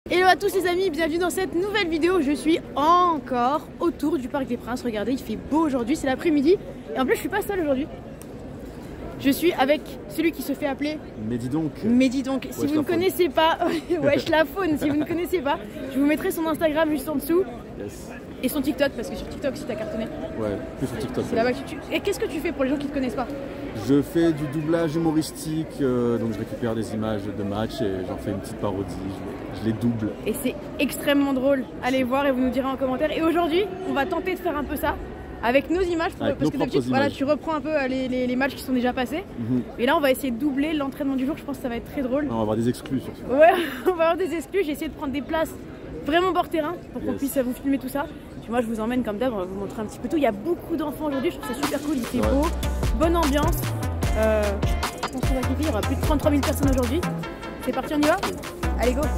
Hello à tous les amis, bienvenue dans cette nouvelle vidéo. Je suis encore autour du Parc des Princes. Regardez, il fait beau aujourd'hui, c'est l'après-midi. Et en plus, je suis pas seule aujourd'hui. Je suis avec celui qui se fait appeler Mehdi donc. Mehdi donc. Si vous ne connaissez pas, wesh la faune, si vous ne connaissez pas, je vous mettrai son Instagram juste en dessous. Yes. Et son TikTok, parce que sur TikTok aussi t'as cartonné. Ouais, plus sur TikTok. C'est là-bas que tu... Et qu'est-ce que tu fais pour les gens qui te connaissent pas? Je fais du doublage humoristique, donc je récupère des images de matchs et j'en fais une petite parodie, je les double. Et c'est extrêmement drôle, allez voir et vous nous direz en commentaire. Et aujourd'hui, on va tenter de faire un peu ça avec nos images, parce que d'habitude, voilà, tu reprends un peu les matchs qui sont déjà passés. Et là, on va essayer de doubler l'entraînement du jour, je pense que ça va être très drôle. On va avoir des exclus sur ça. Ouais, on va avoir des exclus, j'ai essayé de prendre des places vraiment bord terrain pour qu'on puisse vous filmer tout ça. Puis moi je vous emmène comme d'hab, on va vous montrer un petit peu tout. Il y a beaucoup d'enfants aujourd'hui, je trouve ça super cool, il fait beau, bonne ambiance. Je pense qu'on va kiffer, il y aura plus de 33 000 personnes aujourd'hui. C'est parti, on y va? Allez go!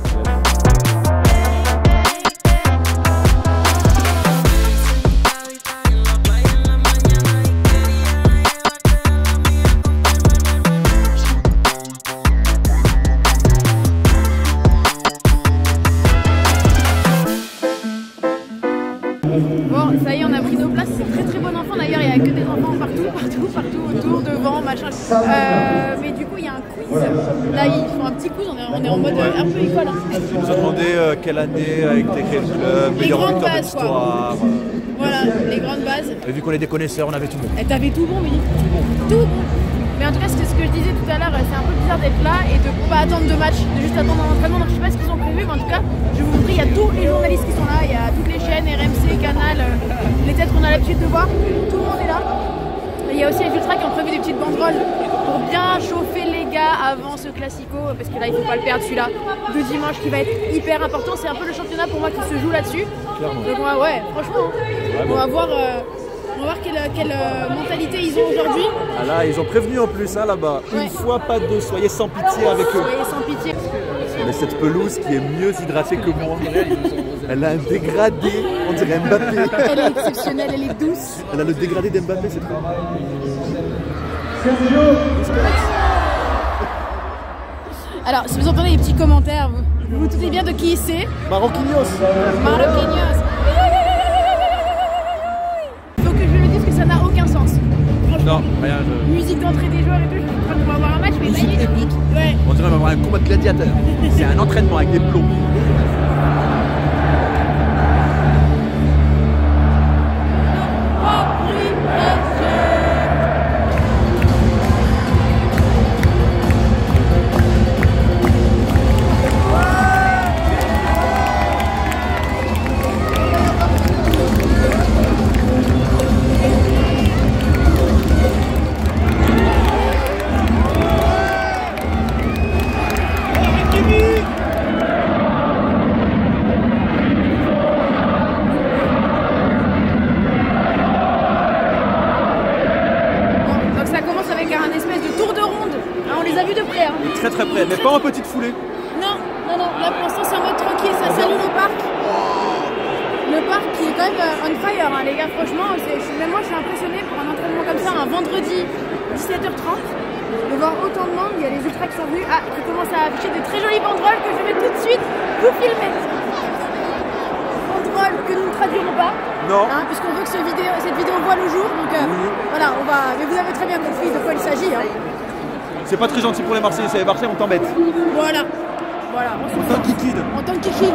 Bon, ça y est, on a pris nos places, c'est très bon enfant d'ailleurs, il n'y a que des enfants partout, autour, devant, machin. Mais du coup, il y a un quiz. Là, ils font un petit quiz, on est en mode un peu école. Hein. Ils nous ont demandé quelle année a été créé le club, les grandes bases, quoi. Voilà, les grandes bases. Et vu qu'on est des connaisseurs, on avait tout bon. Et t'avais tout bon, Mélie. Tout bon. Mais en tout cas, c'est ce que je disais tout à l'heure, c'est un peu bizarre d'être là et de ne pas attendre de match, de juste attendre un entraînement. Donc je sais pas ce qu'ils ont prévu, mais en tout cas, je vais vous montrer, il y a tous les journalistes qui sont là, il y a toutes les chaînes, RMC, Canal, les têtes qu'on a l'habitude de voir, tout le monde est là. Et il y a aussi les ultras qui ont prévu des petites banderoles pour bien chauffer les gars avant ce classico, parce que là il ne faut pas le perdre celui-là de dimanche qui va être hyper important. C'est un peu le championnat pour moi qui se joue là-dessus. Donc ouais, franchement, on va voir. On va voir quelle mentalité ils ont aujourd'hui. Ah là, ils ont prévenu en plus hein, là-bas. Une fois pas deux, soyez sans pitié avec eux. Soyez sans pitié. Mais cette pelouse qui est mieux hydratée que moi, elle a un dégradé, on dirait Mbappé. Elle est exceptionnelle, elle est douce. Elle a le dégradé d'Mbappé, c'est trop. Alors, si vous entendez les petits commentaires, vous vous doutez bien de qui c'est. Marquinhos. Non, rien. Musique d'entrée des joueurs et tout, je crois qu'on va avoir un match, mais musique épique. Ouais. On dirait qu'on va avoir un combat de gladiateurs. C'est un entraînement avec des plombs. Très près, mais pas en petite foulée. Non, là pour l'instant c'est en mode tranquille, ça salue le parc. Le parc qui est quand même on fire, hein, les gars, franchement, même moi je suis impressionné pour un entraînement comme ça, un vendredi 17h30, de voir autant de monde. Il y a les ultras qui sont venus, qui commencent à afficher des très jolies banderoles que je vais tout de suite vous filmer. Banderoles que nous ne traduirons pas. Non. Hein, puisqu'on veut que cette vidéo voit le jour, donc voilà, on va. Mais vous avez très bien compris de quoi il s'agit. Hein. C'est pas très gentil pour les Marseillais, c'est les Marseillais, on t'embête. Voilà. En tant que kikide. En tant que kikide.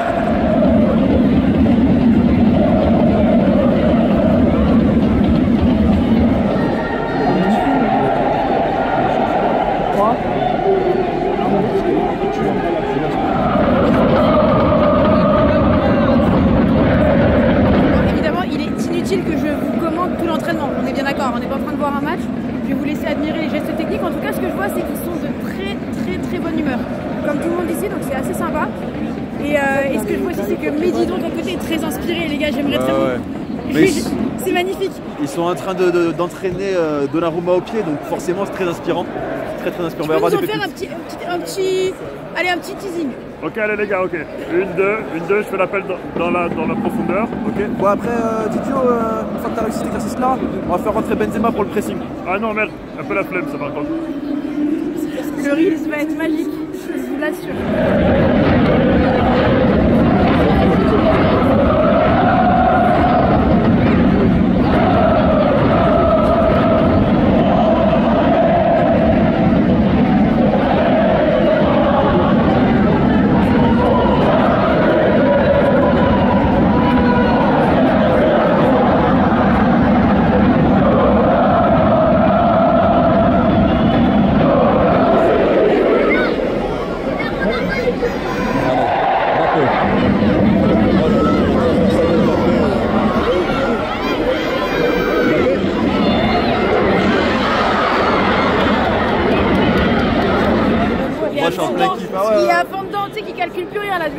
Évidemment, il est inutile que je vous commente tout l'entraînement. On est bien d'accord, on n'est pas en train de voir un match. Je vais vous laisser admirer les gestes techniques. En tout cas, ce que je vois, c'est qu'ils sont de très bonne humeur. Comme tout le monde ici, donc c'est assez sympa. Et ce que je vois aussi, c'est que Mehdi donc à côté est très inspiré. Les gars, j'aimerais très c'est magnifique. Ils sont en train d'entraîner Donnarumma au pied, donc forcément c'est très inspirant. Très inspirant. On va nous en faire un petit teasing. Ok, allez les gars, ok. Une, deux, je fais l'appel dans la profondeur. Ok. Bon après, Didio, une fois que t'as réussi cet exercice-là, on va faire rentrer Benzema pour le pressing. Ah non, merde, un peu la flemme ça par contre. Le Reels va être magique, je vous l'assure.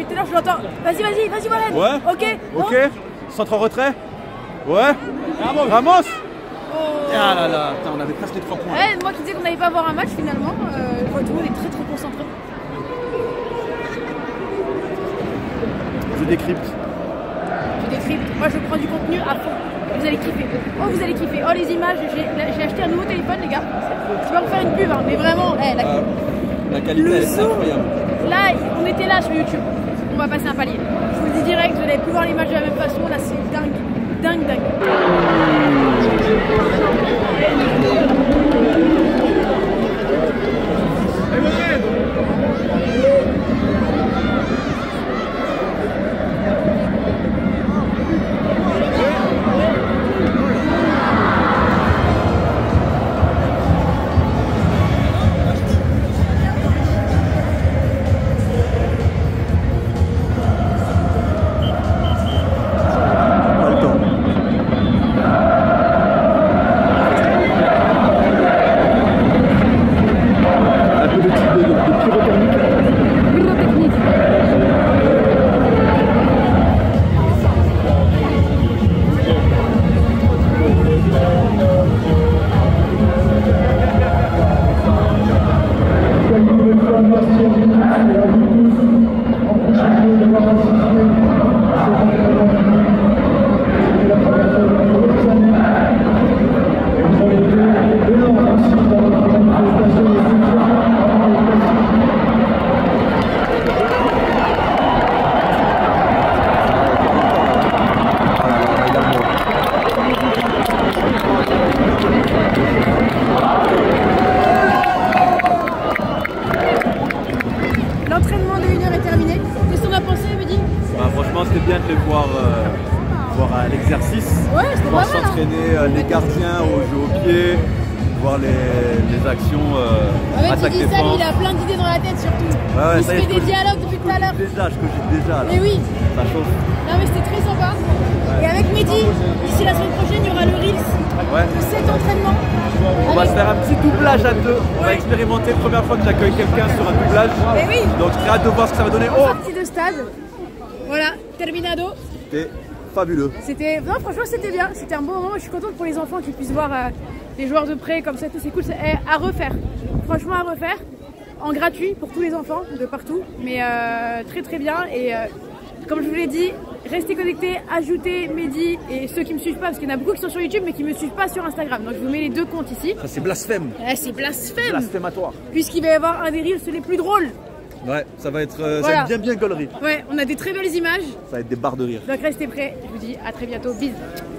depuis tout à l'heure, je l'entends. Vas-y, Warren. Ouais. Ok. Ok. Centre en retrait. Ouais. Ramos. Oh. Ah là là, putain, on avait presque les 3 points. Ouais, moi qui disais qu'on n'allait pas avoir un match finalement, je vois tout le monde est très concentré. Je décrypte. Moi je prends du contenu à fond. Vous allez kiffer. Oh, vous allez kiffer. Oh, les images. J'ai acheté un nouveau téléphone, les gars. C'est pas pour faire une pub, hein, mais vraiment, la qualité elle est incroyable. Là, on était là sur YouTube. On va passer un palier. Je vous le dis direct, vous n'allez plus voir l'image de la même façon. Là, c'est dingue. Dingue. L'entraînement de 1 heure est terminé. Qu'est-ce qu'on a pensé, Mehdi? Franchement, c'était bien de les voir à l'exercice. Ouais, c'était voir pas mal. s'entraîner les gardiens au jeu au pied, voir les actions attaque Sal, défense. il a plein d'idées dans la tête surtout. Ouais, Il ça se y est, fait des dialogues depuis tout à l'heure. Déjà, je cogite déjà. Là. Mais oui. Ça chauffe. Non mais c'était très sympa. Et avec Mehdi, d'ici la semaine prochaine, il y aura le Reels de cet entraînement. On va se faire un petit doublage à deux. On va expérimenter. Première fois que j'accueille quelqu'un sur un doublage. Mais oui. Donc j'ai hâte de voir ce que ça va donner. Sortie de stade. Voilà, terminado. C'était fabuleux. Non, franchement, c'était bien. C'était un bon moment. Je suis contente pour les enfants qu'ils puissent voir les joueurs de près comme ça. Tout c'est cool. C'est à refaire. Franchement, à refaire. En gratuit pour tous les enfants de partout. Mais très bien. Et comme je vous l'ai dit, restez connectés, ajoutez Mehdi et ceux qui me suivent pas, parce qu'il y en a beaucoup qui sont sur YouTube mais qui me suivent pas sur Instagram. Donc je vous mets les 2 comptes ici. Ça c'est blasphème. C'est blasphème. Blasphématoire. Puisqu'il va y avoir un des reels les plus drôles. Ouais, ça va être Voilà. bien gaulerie. Ouais, on a des très belles images. Ça va être des barres de rire. Donc restez prêts. Je vous dis à très bientôt. Bisous.